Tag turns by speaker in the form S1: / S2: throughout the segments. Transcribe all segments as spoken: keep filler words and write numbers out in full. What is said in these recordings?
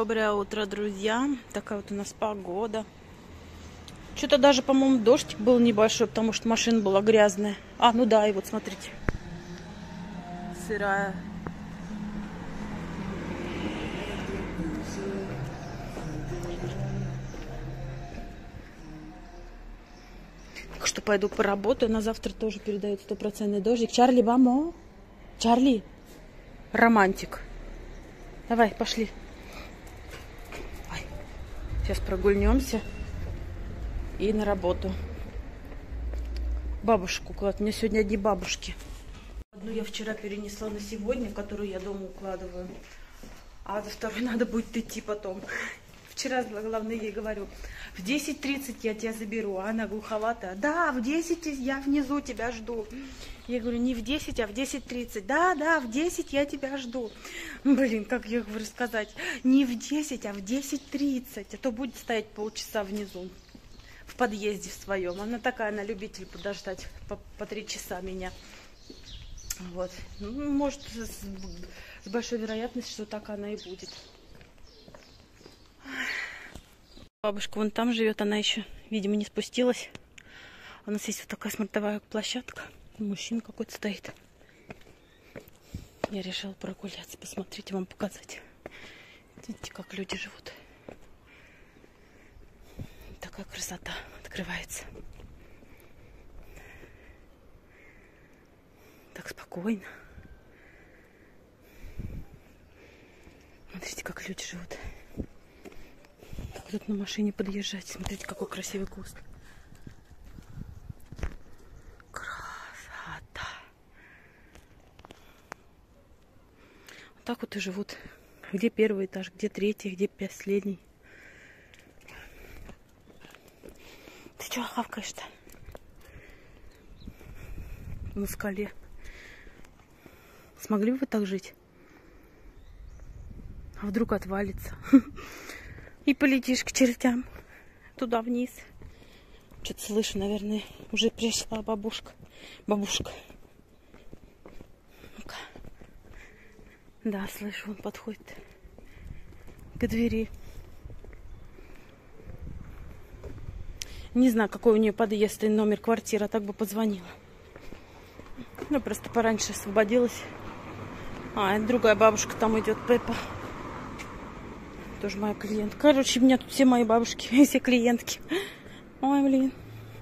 S1: Доброе утро, друзья. Такая вот у нас погода. Что-то даже, по-моему, дождик был небольшой, потому что машина была грязная. А, ну да, и вот смотрите. Сырая. Так что пойду поработаю. На завтра тоже передают стопроцентный дождик. Чарли, мамо. Чарли. Романтик. Давай, пошли. Ой. Сейчас прогульнемся. И на работу. Бабушку укладывать. У меня сегодня одни бабушки. Одну я вчера перенесла на сегодня, которую я дома укладываю. А за второй надо будет идти потом. Вчера, главное, ей говорю, в десять тридцать я тебя заберу. А она глуховатая. Да, в десять я внизу тебя жду. Я говорю, не в десять, а в десять тридцать. Да, да, в десять я тебя жду. Блин, как я говорю сказать? Не в десять, а в десять тридцать. А то будет стоять полчаса внизу. В подъезде в своем. Она такая, она любитель подождать по, по три часа меня. Вот. Ну, может, с, с большой вероятностью, что так она и будет. Бабушка вон там живет, она еще, видимо, не спустилась. У нас есть вот такая смотровая площадка. Мужчина какой-то стоит. Я решила прогуляться, посмотреть, вам показать. Видите, как люди живут. Такая красота открывается. Так спокойно. Смотрите, как люди живут. Как тут на машине подъезжать. Смотрите, какой красивый куст. Красота. Вот так вот и живут. Где первый этаж, где третий, где последний. Ты чего хавкаешь-то? На скале. Смогли бы вы так жить? А вдруг отвалится? И полетишь к чертям. Туда вниз. Что-то слышу, наверное, уже пришла бабушка. Бабушка. Ну-ка. Да, слышу, он подходит к двери. Не знаю, какой у нее подъезд и номер квартиры, а так бы позвонила. Ну, просто пораньше освободилась. А, это другая бабушка там идет, Пеппа. Тоже моя клиентка. Короче, у меня тут все мои бабушки, все клиентки. Ой, блин.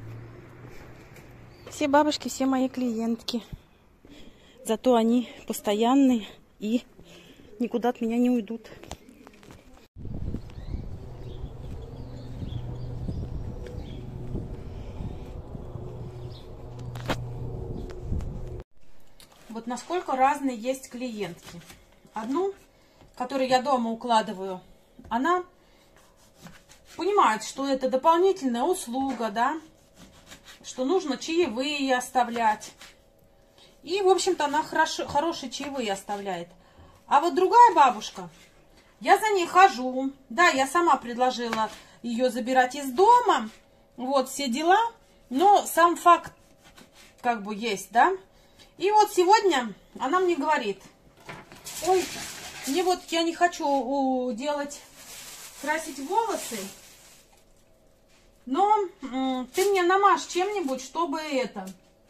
S1: Все бабушки, все мои клиентки. Зато они постоянные и никуда от меня не уйдут. Вот насколько разные есть клиентки. Одну, которую я дома укладываю, она понимает, что это дополнительная услуга, да, что нужно чаевые оставлять. И, в общем-то, она хорошо, хорошие чаевые оставляет. А вот другая бабушка, я за ней хожу. Да, я сама предложила ее забирать из дома. Вот, все дела. Но сам факт как бы есть, да. И вот сегодня она мне говорит, ой, мне вот я не хочу делать, красить волосы, но ты мне намажь чем-нибудь, чтобы это,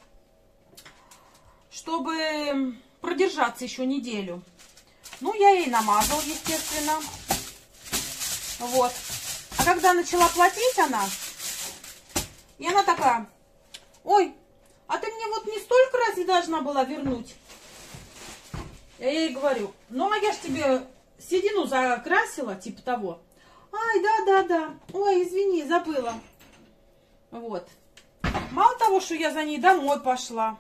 S1: чтобы продержаться еще неделю. Ну, я ей намазал, естественно. Вот. А когда начала платить она, и она такая, ой, а ты мне вот не столько разве должна была вернуть? Я ей говорю, ну а я ж тебе седину закрасила, типа того. Ай, да-да-да, ой, извини, забыла. Вот. Мало того, что я за ней домой пошла.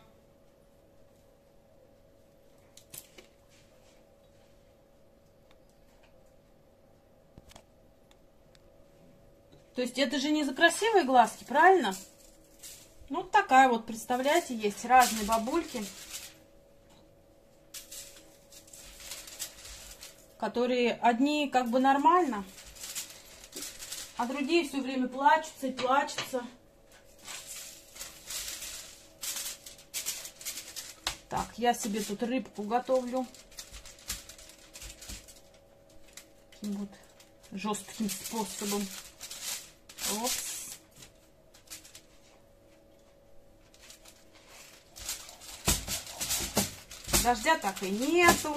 S1: То есть это же не за красивые глазки, правильно? Ну, вот такая вот, представляете, есть разные бабульки, которые одни как бы нормально, а другие все время плачутся и плачутся. Так, я себе тут рыбку готовлю. Вот жестким способом. Опс. Дождя так и нету.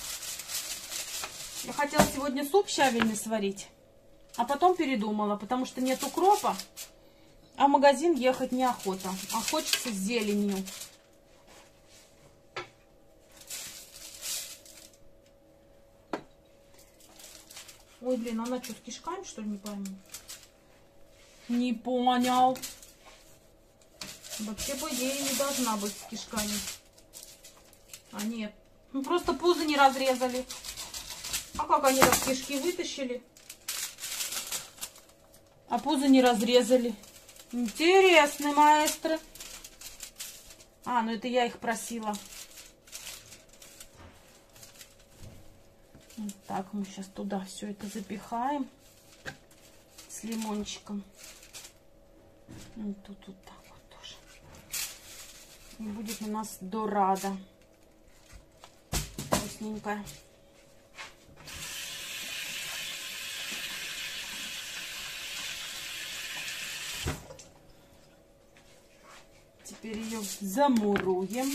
S1: Я хотела сегодня суп щавельный сварить, а потом передумала, потому что нет укропа, а в магазин ехать неохота, а хочется с зеленью. Ой, блин, она что, с кишками, что ли, не пойму? Не понял. Вообще, по идее, не должна быть с кишками. А нет. Ну, просто пузо не разрезали. А как они так кишки вытащили? А пузо не разрезали. Интересный маэстро. А, ну это я их просила. Вот так мы сейчас туда все это запихаем. С лимончиком. И тут вот так вот тоже. И будет у нас дорада. Вкусненькая. Теперь ее замуруем.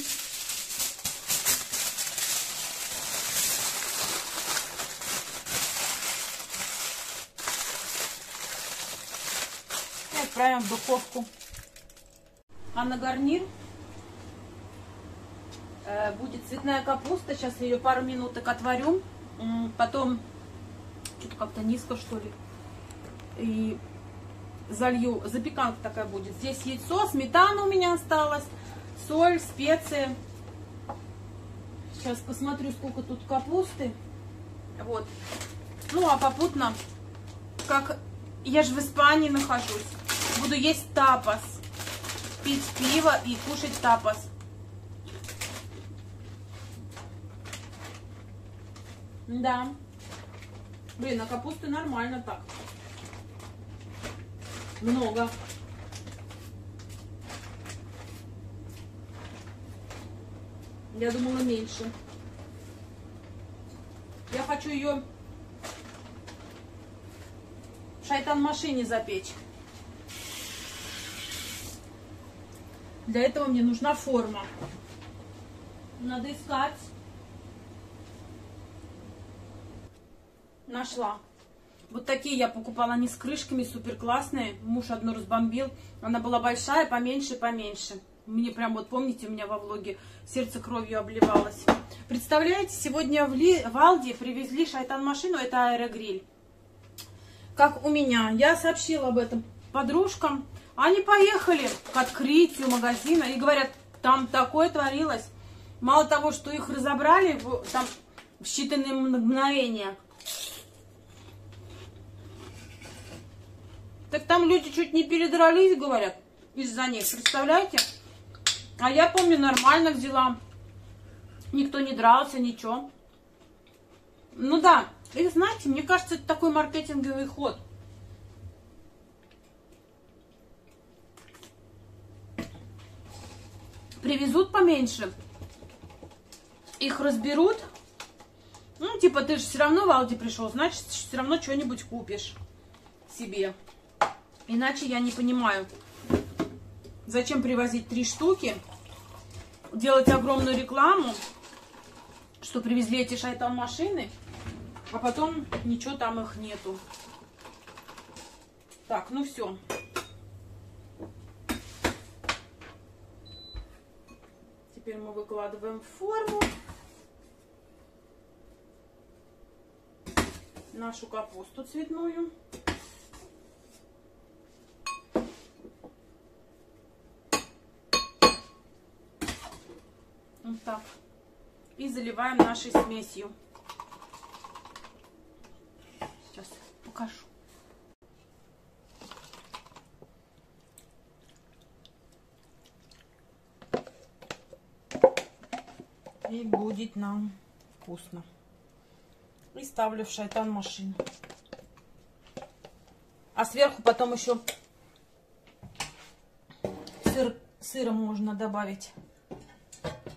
S1: И отправим в духовку. А на гарнир э, будет цветная капуста. Сейчас ее пару минуток отварю. Потом что-то как-то низко, что ли. И залью, запеканка такая будет. Здесь яйцо, сметана у меня осталась, соль, специи. Сейчас посмотрю, сколько тут капусты. Вот. Ну, а попутно, как я же в Испании нахожусь, буду есть тапас. Пить пиво и кушать тапас. Да. Блин, а капусты нормально так. Много. Я думала меньше. Я хочу ее в шайтан-машине запечь. Для этого мне нужна форма. Надо искать. Нашла. Вот такие я покупала, они с крышками, супер классные. Муж одну разбомбил. Она была большая, поменьше, поменьше. Мне прям вот, помните, у меня во влоге сердце кровью обливалось. Представляете, сегодня в, Ли, в Алди привезли шайтан-машину, это аэрогриль. Как у меня. Я сообщила об этом подружкам. Они поехали к открытию магазина и говорят, там такое творилось. Мало того, что их разобрали в, там, в считанные мгновения. Так там люди чуть не передрались, говорят, из-за них. Представляете? А я помню, нормально взяла. Никто не дрался, ничего. Ну да. И знаете, мне кажется, это такой маркетинговый ход. Привезут поменьше. Их разберут. Ну, типа, ты же все равно в Алди пришел, значит, все равно что-нибудь купишь себе. Иначе я не понимаю, зачем привозить три штуки, делать огромную рекламу, что привезли эти шайтан-машины, а потом ничего там их нету. Так, ну все. Теперь мы выкладываем в форму нашу капусту цветную. Вот так. И заливаем нашей смесью. Сейчас покажу. И будет нам вкусно. И ставлю в шайтан-машину. А сверху потом еще сыр, сыром можно добавить.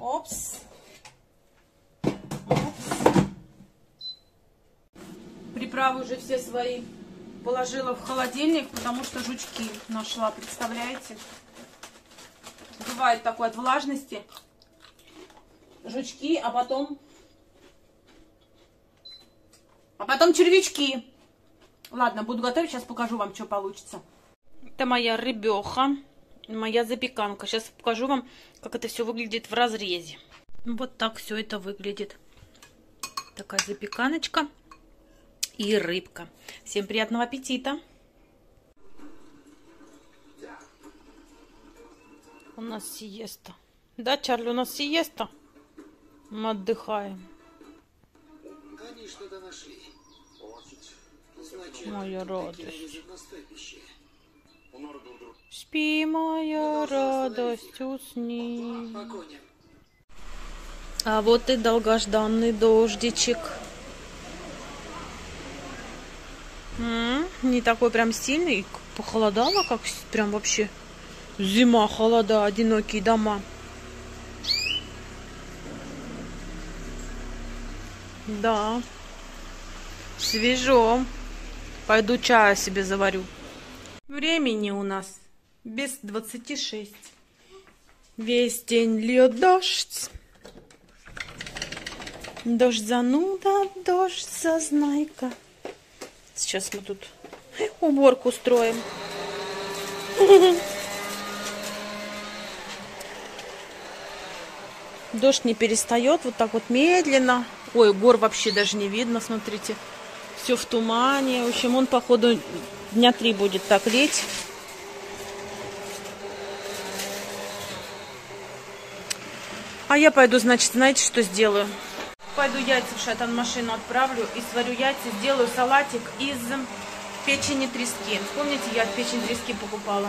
S1: Опс. Опс. приправы уже все свои положила в холодильник, потому что жучки нашла, представляете? Бывает такое от влажности. Жучки, а потом... А потом червячки. Ладно, буду готовить, сейчас покажу вам, что получится. Это моя рыбеха, моя запеканка. Сейчас покажу вам, как это все выглядит в разрезе. Вот так все это выглядит. Такая запеканочка и рыбка. Всем приятного аппетита. У нас сиеста. Да, Чарли, у нас сиеста. Мы отдыхаем.
S2: Они что-то нашли. Значит,
S1: моя радость.
S2: У
S1: Спи, моя радость, усни. А вот и долгожданный дождичек. М-м, не такой прям сильный. Похолодало, как прям вообще зима, холода, одинокие дома. Да, свежо. Пойду чая себе заварю. Времени у нас без двадцати шести. Весь день льет дождь. Дождь зануда, дождь зазнайка. Сейчас мы тут уборку устроим. Дождь не перестает, вот так вот медленно. Ой, гор вообще даже не видно, смотрите. Все в тумане. В общем, он, походу, дня три будет так лить. А я пойду, значит, знаете, что сделаю? Пойду яйца в шайтан-машину отправлю и сварю яйца, сделаю салатик из печени трески. Помните, я печень трески покупала?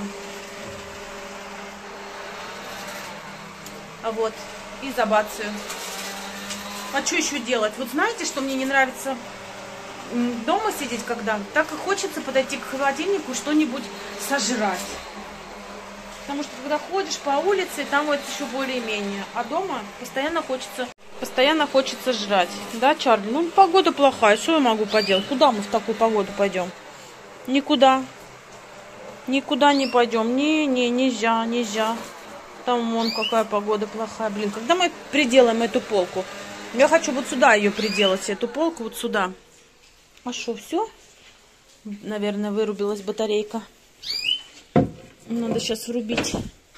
S1: А вот, и забацию. А что еще делать? Вот знаете, что мне не нравится дома сидеть, когда? Так и хочется подойти к холодильнику, что-нибудь сожрать. Потому что когда ходишь по улице, там вот еще более-менее. А дома постоянно хочется, постоянно хочется жрать. Да, Чарли? Ну, погода плохая, что я могу поделать? Куда мы в такую погоду пойдем? Никуда. Никуда не пойдем. Не, не, нельзя, нельзя. Там вон какая погода плохая. Блин, когда мы приделаем эту полку? Я хочу вот сюда ее приделать, эту полку вот сюда. А что, все? Наверное, вырубилась батарейка. Надо сейчас врубить.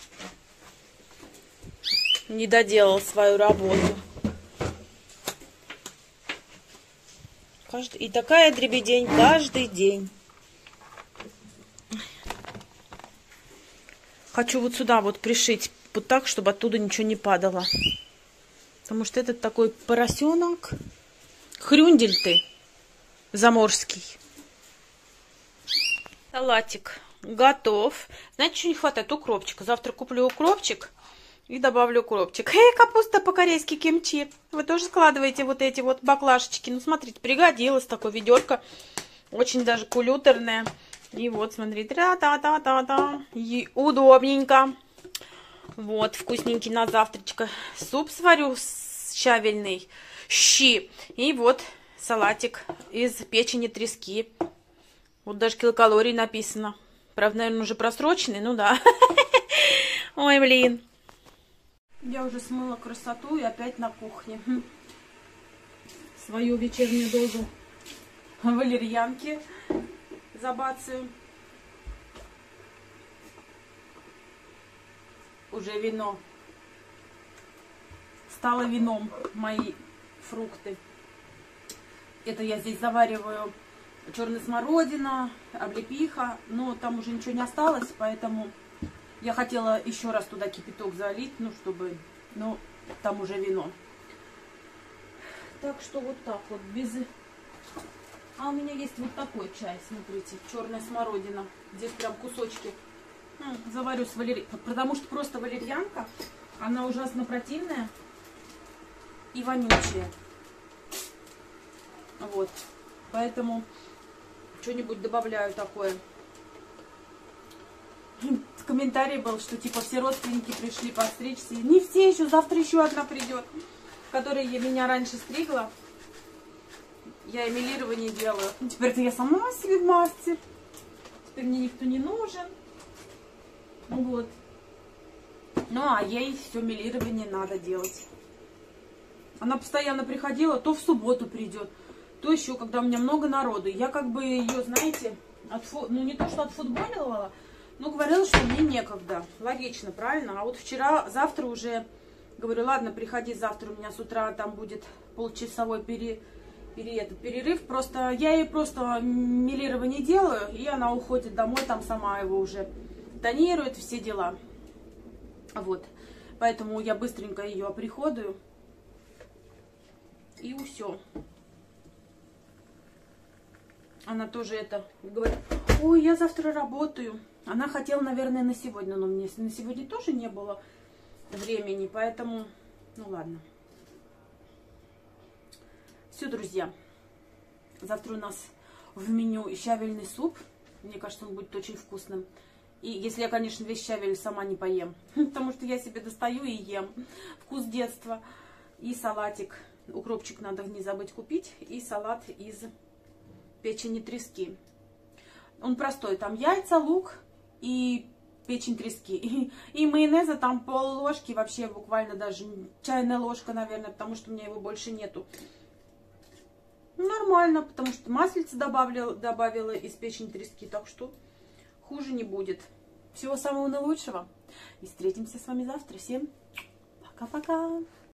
S1: Не доделал свою работу. Каждый... И такая дребедень каждый день. Хочу вот сюда вот пришить, вот так, чтобы оттуда ничего не падало. Потому что этот такой поросенок. Хрюндель ты. Заморский. Салатик готов. Знаете, что не хватает? Укропчика. Завтра куплю укропчик и добавлю укропчик. Эй, капуста по-корейски кимчи. Вы тоже складываете вот эти вот баклажечки. Ну, смотрите, пригодилось такое ведерко. Очень даже кулютерное. И вот, смотрите, та-та-та-та-та. И удобненько. Вот, вкусненький на завтрачка. Суп сварю щавельный. Щи. И вот салатик из печени трески. Вот даже килокалорий написано. Правда, наверное, уже просроченный. Ну да. Ой, блин. Я уже смыла красоту и опять на кухне. Свою вечернюю дозу валерьянки забацаю. Уже вино. Стало вином мои фрукты. Это я здесь завариваю черная смородина, облепиха. Но там уже ничего не осталось, поэтому я хотела еще раз туда кипяток залить, ну, чтобы... Ну, там уже вино. Так что вот так вот, без... А у меня есть вот такой чай, смотрите, черная смородина. Здесь прям кусочки. Заварю с валерьянкой, потому что просто валерьянка, она ужасно противная и вонючая. Вот, поэтому что-нибудь добавляю такое. Комментарий был, что типа все родственники пришли подстричься. Не все еще, завтра еще одна придет, которая меня раньше стригла. Я эмилирование делаю. Теперь-то я сама себе мастер. Теперь мне никто не нужен. Вот. Ну, а ей все милирование надо делать. Она постоянно приходила, то в субботу придет, то еще, когда у меня много народу. Я как бы ее, знаете, отфу... ну не то, что отфутболивала, но говорила, что мне некогда. Логично, правильно? А вот вчера, завтра уже, говорю, ладно, приходи завтра, у меня с утра там будет полчасовой пере... Пере... Это, перерыв. Просто я ей просто милирование делаю, и она уходит домой, там сама его уже тонирует, все дела. Вот. Поэтому я быстренько ее оприходую. И все. Она тоже это говорит, ой, я завтра работаю. Она хотела, наверное, на сегодня, но мне на сегодня тоже не было времени, поэтому, ну ладно. Все, друзья. Завтра у нас в меню щавельный суп. Мне кажется, он будет очень вкусным. И если я, конечно, весь щавель сама не поем. Потому что я себе достаю и ем. Вкус детства. И салатик. Укропчик надо не забыть купить. И салат из печени трески. Он простой. Там яйца, лук и печень трески. И, и майонеза там пол ложки. Вообще буквально даже чайная ложка, наверное. Потому что у меня его больше нету. Нормально. Потому что маслица добавила, добавила из печени трески. Так что хуже не будет. Всего самого наилучшего. И встретимся с вами завтра. Всем пока-пока.